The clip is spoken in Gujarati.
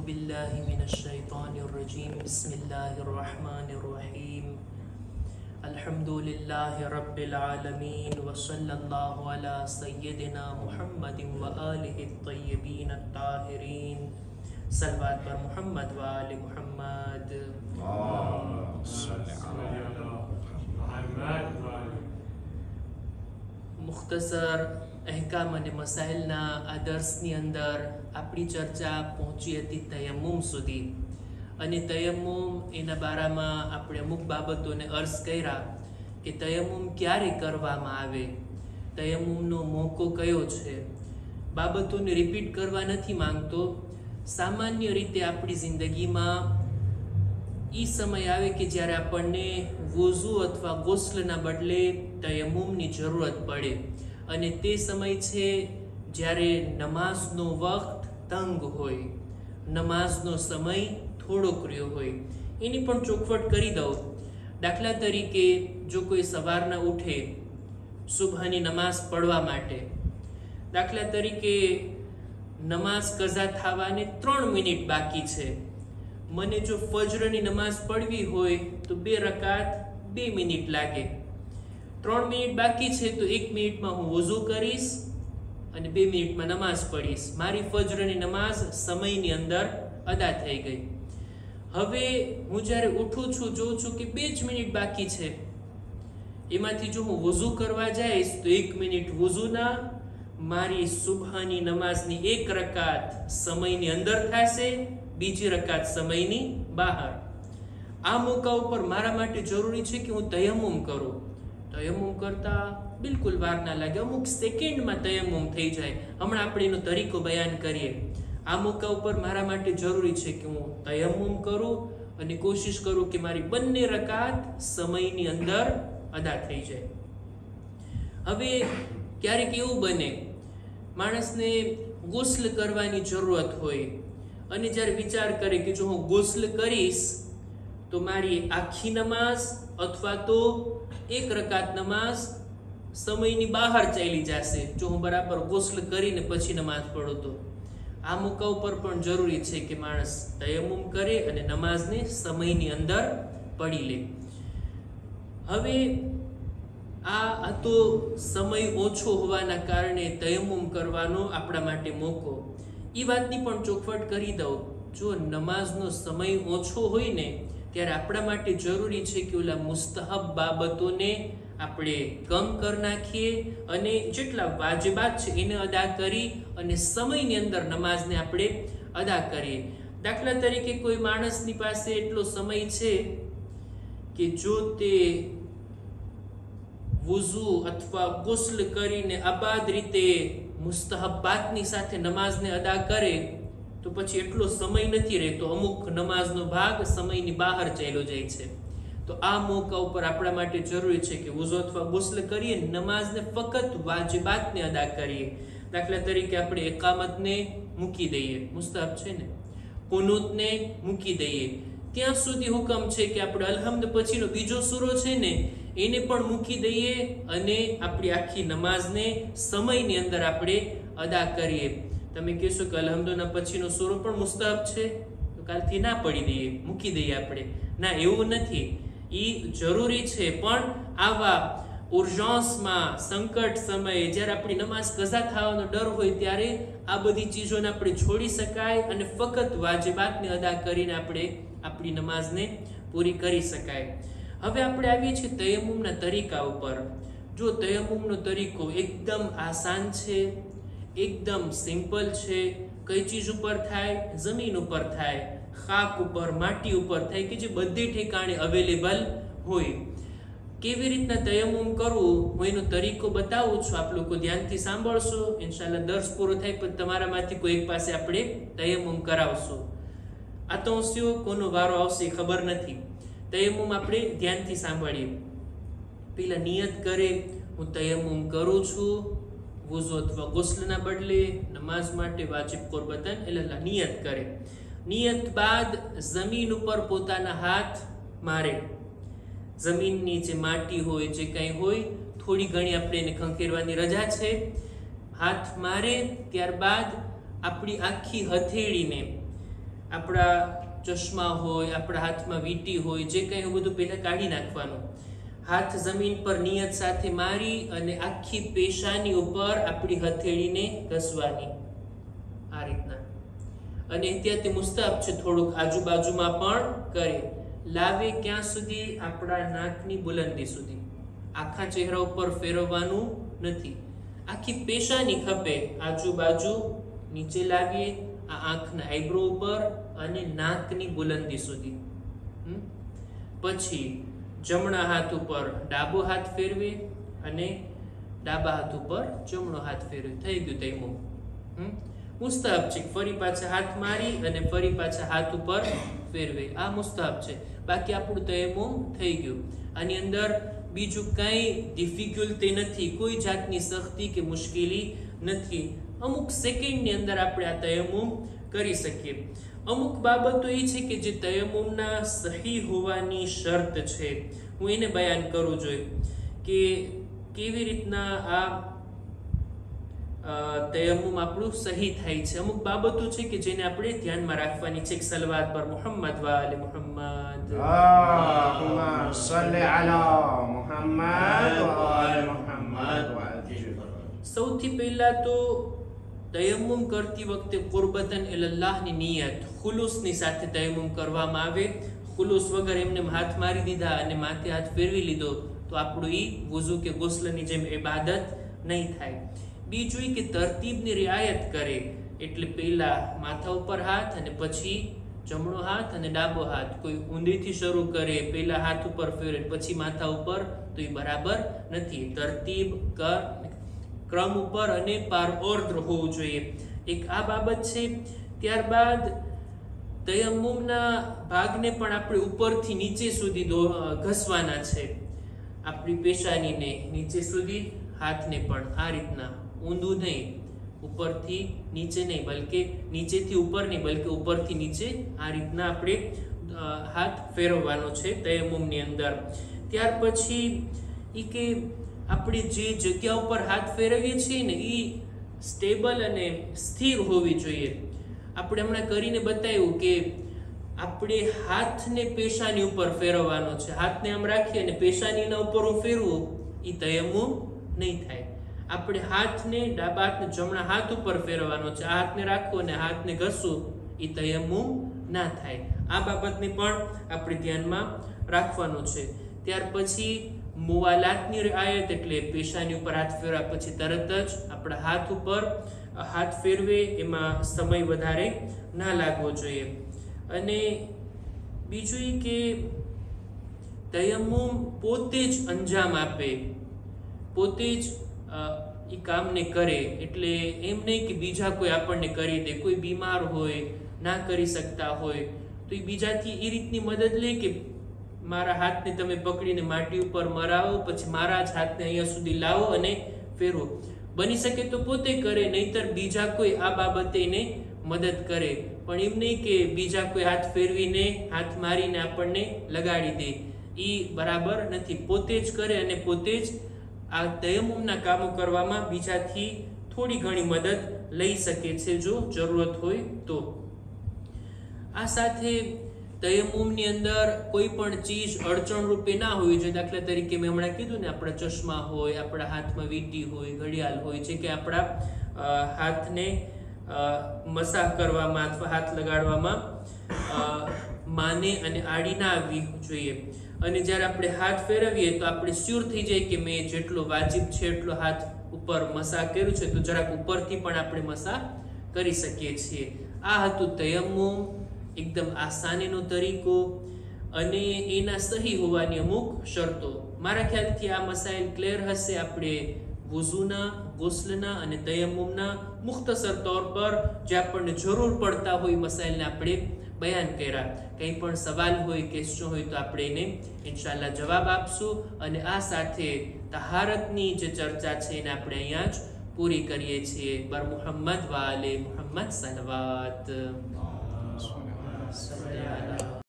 बिल्लाहि मिनश्शैतानिर्रजीम बिस्मिल्लाहिर्रहमानिर्रहीम अल्हम्दुलिल्लाहि रब्बिल आलमीन व सल्लल्लाहु अला सय्यदिना मुहम्मदिन व आलिहि तय्यबीन अत्ताहिरीन। सल्लल्लाहु पर मुहम्मद व आलि मुहम्मद। मुख्तसर अहकाम અને મસાઇલના આ દર્સની અંદર આપણી ચર્ચા પહોંચી હતી તયમ્મુમ સુધી અને તયમ્મુમ એના બારામાં આપણે અમુક બાબતોને અર્ઝ કર્યા કે તયમ્મુમ ક્યારે કરવામાં આવે, તયમ્મુમનો મોકો કયો છે। બાબતોને રિપીટ કરવા નથી માંગતો। સામાન્ય રીતે આપણી જિંદગીમાં એ સમય આવે કે જ્યારે આપણને વુઝુ અથવા ગુસ્લના બદલે તયમ્મુમની જરૂરત પડે અને તે સમય છે જ્યારે નમાઝનો વખત તંગ હોય, નમાઝનો સમય થોડોક રહ્યો હોય। એની પણ ચોખવટ કરી દઉં। દાખલા તરીકે જો કોઈ સવારના ઉઠે સુબહની નમાઝ પઢવા માટે, દાખલા તરીકે નમાઝ કઝા થવાને 3 મિનિટ બાકી છે, મને જો ફજરની નમાઝ પઢવી હોય તો 2 રકાત 2 મિનિટ લાગે। 3 મિનિટ બાકી છે તો 1 મિનિટમાં હું વઝુ કરીશ અને 2 મિનિટમાં નમાઝ પઢીશ। મારી ફજરની નમાઝ સમયની અંદર અદા થઈ ગઈ। હવે હું જ્યારે ઉઠું છું જોઉં છું કે 2 જ મિનિટ બાકી છે, એમાંથી જો હું વઝુ કરવા જઈશ તો 1 મિનિટ વઝુના, મારી સુબહની નમાઝની 1 રકાત સમયની અંદર થશે, બીજી રકાત સમયની બહાર। આ મોકા ઉપર મારા માટે જરૂરી છે કે હું તયમ્મુમ કરું। તયમ્મુમ કરતા બિલકુલ વાર ના લાગે, અમુક સેકન્ડમાં તયમ્મુમ થઈ જાય। હમણાં આપણે એનો તરીકો બયાન કરીએ। આ મોકા ઉપર મારા માટે જરૂરી છે કે હું તયમ્મુમ કરું અને કોશિશ કરું કે મારી બંને રકાત સમયની અંદર અદા થઈ જાય। હવે ક્યારેક એવું બને માણસને ગુસ્લ કરવાની જરૂરત હોય અને જ્યારે વિચાર કરે કે જો હું ગુસ્લ કરીશ તો મારી આખી નમાઝ અથવા તો 1 રકાત નમાઝ સમયની બહાર ચાલી જશે જો હું બરાબર ગુસ્લ કરીને પછી નમાઝ પઢું તો। આ મોકા ઉપર પણ જરૂરી છે કે માણસ તયમ્મુમ કરે અને નમાઝને સમયની અંદર પઢી લે। હવે આ તો સમય ઓછો હોવાના કારણે તયમ્મુમ કરવાનો આપણા માટે મોકો। એ વાતની પણ ચોખવટ કરી દઉં, જો નમાઝનો સમય ઓછો હોય ને ત્યારે આપણા માટે જરૂરી છે કે ઓલા મુસ્તહબ બાબતોને આપણે કમ કરી નાખીએ અને જેટલા વાજિબાત છે એને અદા કરી અને સમયની અંદર નમાઝને આપણે અદા કરીએ। દાખલા તરીકે કોઈ માણસની પાસે એટલો સમય છે કે જો તે વુઝુ અથવા ગુસ્લ કરીને આબાદ રીતે મુસ્તહબાતની સાથે નમાઝને અદા કરે તો પછી એટલો સમય નથી રહેતો, અમુક નમાઝનો ભાગ સમયની બહાર ચાલ્યો જાય છે। તો આ મોકા ઉપર આપણા માટે જરૂરી છે કે વુઝુ અથવા ગુસ્લ કરીએ, નમાઝને ફક્ત વાજિબાતને અદા કરીએ। દાખલા તરીકે આપણે એકામતને મૂકી દઈએ, મુસ્તહબ છે ને, કુનૂતને મૂકી દઈએ, ત્યાં સુધી હુકમ છે કે આપણે અલહમ્દ પછીનો બીજો સૂરો છે ને એને પણ મૂકી દઈએ અને આપણી આખી નમાઝને સમયની અંદર આપણે અદા કરીએ। તમે કહેશો કે અલહમ્દના પછીનો સૂરો પણ મુસ્તહબ છે તો કાલથી ના પડી દઈએ, મૂકી દઈએ આપણે। ના, એવું નથી, એ જરૂરી છે, પણ આવા ઉર્જન્સમાં, સંકટ સમયે જ્યારે આપણી નમાઝ કઝા થવાનો ડર હોય ત્યારે આ બધી ચીજોને આપણે છોડી શકાય અને ફક્ત વાજિબાતને અદા કરીને આપણે આપણી નમાઝને પૂરી કરી શકાય। હવે આપણે આવીએ છીએ તયમ્મુમના તરીકા ઉપર। જો તયમ્મુમનો તરીકો એકદમ આસાન છે, એકદમ સિમ્પલ છે। કઈ ચીજ ઉપર થાય? જમીન ઉપર થાય, ખાક ઉપર, માટી ઉપર થાય કે જે બધી ઠેકાણે અવેલેબલ હોય। કેવી રીતના તયમ્મુમ કરવું હું એનો તરીકો બતાવું છું, આપ લોકો ધ્યાનથી સાંભળશો। ઇન્શાલ્લાહ દર્સ પૂરો થાય પછી તમારામાંથી કોઈ એક પાસે આપણે તયમ્મુમ કરાવશું। આ તો કોનો વારો આવશે ખબર નથી। તયમ્મુમ આપણે ધ્યાનથી સાંભળીએ। પેલા નિયત કરે, હું તયમ્મુમ કરું છું વુઝુ અથવા ગુસ્લના બદલે નમાઝ માટે વાજિબ કુરબતન અલ્લાહ નિયત કરે। નિયત બાદ જમીન ઉપર પોતાના હાથ મારે, જમીનની જે માટી હોય, જે કંઈ હોય, થોડી ઘણી આપણે એને ખંખેરવાની રજા છે। હાથ મારે ત્યારબાદ આપણી આખી હથેળીને આપણા ચશ્મા હોય, આપણા હાથમાં વીંટી હોય, જે કંઈ હોય બધું પહેલાં કાઢી નાખવાનું. હાથ જમીન પર નિયત સાથે મારી અને આખી પેશાની ઉપર આપણી હથેળીને ઘસવાની આ રીતના. અને ત્યાંથી મુસ્તાહબ છે થોડુંક આજુબાજુમાં પણ કરે. લાવે ક્યાં સુધી? આપણા નાકની બુલંદી સુધી. આખા ચહેરા ઉપર ફેરવવાનું નથી. આખી પેશાની ખપે આજુબાજુ નીચે લાવીએ, આ આંખના આઈબ્રો ઉપર અને નાકની બુલંદી સુધી. પછી જમણા હાથ ઉપર ડાબો હાથ ફેરવે અને ડાબા હાથ ઉપર જમણો હાથ ફેરવે. થઈ ગયું તૈમુમ. મુસ્તાહબ છે. ફરી પાછા હાથ મારી અને ફરી પાછા હાથ ઉપર ફેરવે. આ મુસ્તાહબ છે. બાકી આપણું તૈમુમ થઈ ગયું. આની અંદર બીજું કાંઈ ડિફિકલ્ટી નથી, કોઈ જાતની સખ્તી કે મુશ્કેલી નથી. અમુક સેકન્ડની અંદર આપણે આ તયમ્મુમ કરી શકીએ. અમુક બાબતો એ છે કે જે તયમ્મુમના સહી હોવાની શરત છે, હું એને બયાન કરું જોઈએ કે કેવી રીતના આ તયમ્મુમ આપણું સહી થાય છે. અમુક બાબતો છે કે જેને આપણે ધ્યાનમાં રાખવાની છે. સલવાત પર મુહમ્મદ વ આલે મુહમ્મદ. અલ્લાહુમ્મા સલ્લી અલા મુહમ્મદ વ આલે મુહમ્મદ. સૌથી પહેલા તો તયમ્મુમ કરતી વખતે કુરબતન ઇલલ્લાહની નિયત ખુલુસની સાથે તયમ્મુમ કરવામાં આવે. ખુલુસ વગર એમને હાથ મારી દીધા અને માથે હાથ ફેરવી લીધો તો આપણું ઈ વુઝુ કે ગુસ્લની જેમ ઇબાદત નહીં થાય. બીજું કે તરતીબની રિયાયત કરે, એટલે પહેલા માથા ઉપર હાથ અને પછી જમણો હાથ અને ડાબો હાથ. કોઈ ઊંધીથી શરૂ કરે, પહેલા હાથ ઉપર ફેરે પછી માથા ઉપર, તો એ બરાબર નથી. તરતીબ ક્રમ ઉપર અને પાર ઓર્ડર હોવું જોઈએ. એક આ બાબત છે. ત્યારબાદ તયમ્મુમના ભાગને પણ આપણે ઉપરથી નીચે સુધી ઘસવાના છે. આપણી પેશાનીને નીચે સુધી, હાથને પણ આ રીતના ઊંધું નહીં, ઉપરથી નીચે નહીં, બલકે નીચેથી ઉપર નહીં, બલકે ઉપરથી નીચે આ રીતના આપણે હાથ ફેરવવાનો છે તયમ્મુમની અંદર. ત્યાર પછી એ કે આપણે જે જગ્યા ઉપર હાથ ફેરવીએ છીએ ને એ સ્ટેબલ અને સ્થિર હોવી જોઈએ. આપણે હમણાં કરીને બતાવ્યું કે આપણે હાથને પેશાની ઉપર ફેરવવાનો છે. હાથને આમ રાખીએ અને પેશાનીના ઉપર હું ફેરવું, એ તયમ્મુમ નહીં થાય. આપણે હાથને ડાબા હાથને જમણા હાથ ઉપર ફેરવવાનો છે. આ હાથને રાખવું અને હાથને ઘસવું, એ તયમ્મુમ ના થાય. આ બાબતને પણ આપણે ધ્યાનમાં રાખવાનું છે. ત્યાર પછી મુવાલાતની રિયાયત, એટલે પેશાની ઉપર હાથ ફેરવ્યા પછી તરત જ આપણા હાથ ઉપર હાથ ફેરવે, એમાં સમય વધારે ના લાગવો જોઈએ. અને બીજું કે તયમ્મુમ પોતે જ અંજામ આપે, પોતે જ એ કામને કરે. એટલે એમ નહીં કે બીજા કોઈ આપણને કરી દે. કોઈ બીમાર હોય, ના કરી શકતા હોય તો એ બીજાથી એ રીતની મદદ લે કે મારા હાથને તમે પકડીને માટી ઉપર મરાવો, પછી મારા જ હાથને અહીંયા સુધી લાવો અને ફેરવો. બની શકે તો પોતે કરે, નહીતર બીજા કોઈ આ બાબતે એને મદદ કરે. પણ એમ નહીં કે બીજા કોઈ હાથ ફેરવીને હાથ મારીને આપણને લગાડી દે, એ બરાબર નથી. પોતે જ કરે અને પોતે જ આ તયમ્મુમના કામો કરવામાં બીજાથી થોડી ઘણી મદદ લઈ શકે છે જો જરૂરત હોય તો. આ સાથે તયમ્મુમની અંદર કોઈ પણ ચીજ અડચણ રૂપે ના હોવી જોઈએ. દાખલા તરીકે મેં હમણાં કીધું ને, આપણા ચશ્મા હોય, આપણા હાથમાં વીંટી હોય, ઘડિયાળ હોય, જે કે આપણા હાથને મસાજ કરવામાં અથવા હાથ લગાડવામાં માને અને આડી ના આવવી જોઈએ. અને જ્યારે આપણે હાથ ફેરવીએ તો આપણે શ્યોર થઈ જાય કે મેં જેટલો વાજિબ છે એટલો હાથ ઉપર મસા કર્યું છે, તો જરાક ઉપરથી પણ આપણે મસા કરી શકીએ છીએ. આ હતું તયમ્મુમ, એકદમ આસાનીનો તરીકો અને એના સહી હોવાની અમુક શરતો. મારા ખ્યાલથી આ મસાઇલ ક્લિયર હશે. આપણે વુઝુના, ગુસ્લના અને તયમ્મુમના મુખ્તસર તौर પર જે આપણને જરૂર પડતા હોય મસાઇલને આપણે બયાન કર્યા. કંઈ પણ સવાલ હોય, ક્વેશ્ચન હોય તો આપણે એને ઇન્શાલ્લાહ જવાબ આપશું. અને આ સાથે તહારતની જે ચર્ચા છે એને આપણે અહીંયા જ પૂરી કરીએ છીએ. બર મુહમ્મદ વ આલે મુહમ્મદ સલવાત.